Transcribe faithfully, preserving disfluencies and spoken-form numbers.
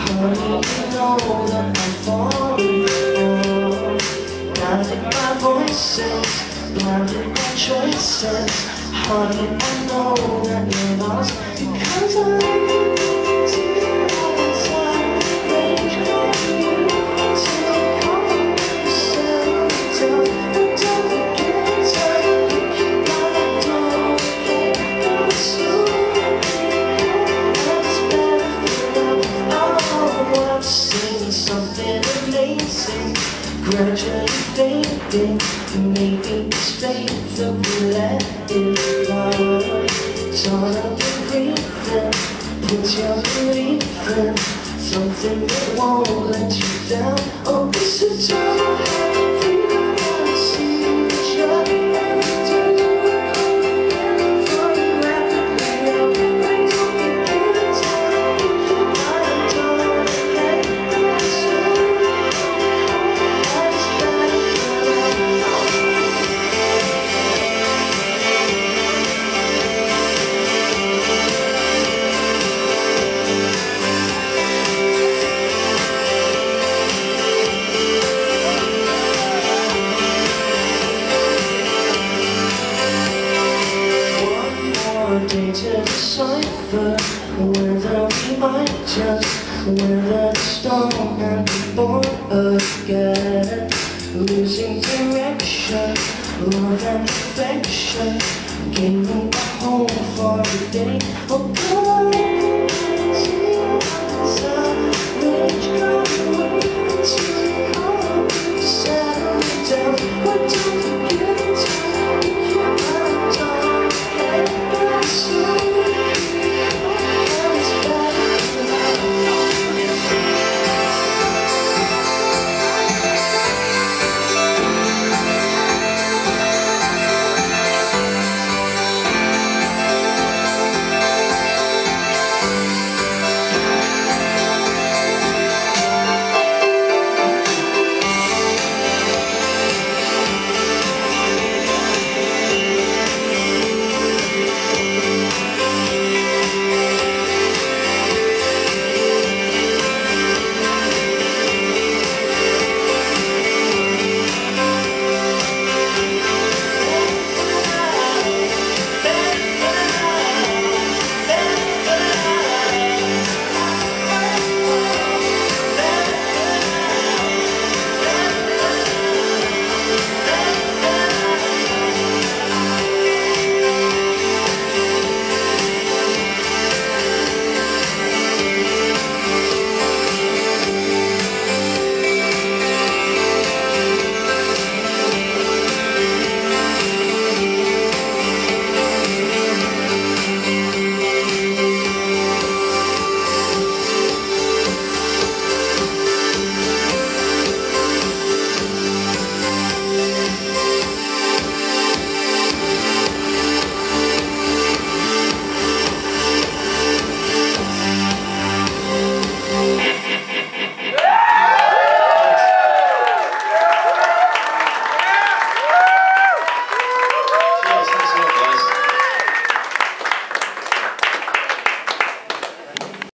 Honey, you know that I'm falling for. Blinded by voices, blinded by choices. Honey, I know that you're lost because I'm to the outside. Rage calling you to call yourself down. And don't forget to look at my door. I'm assuming that's better for now. Oh, I'm seeing something amazing, gradually fading. Maybe it's fate that we let it lie. Turn up the breathing, put your belief in something that won't let you down. Oh, it's a time freedom I see each other. Turn you around, falling rapidly out. Things will begin to tell. I'm done, hey, I'm sorry. I just gotta get out. Day to decipher whether we might just weather the storm and be born again. Losing direction, love and affection, gaining a home for a day. Oh, God.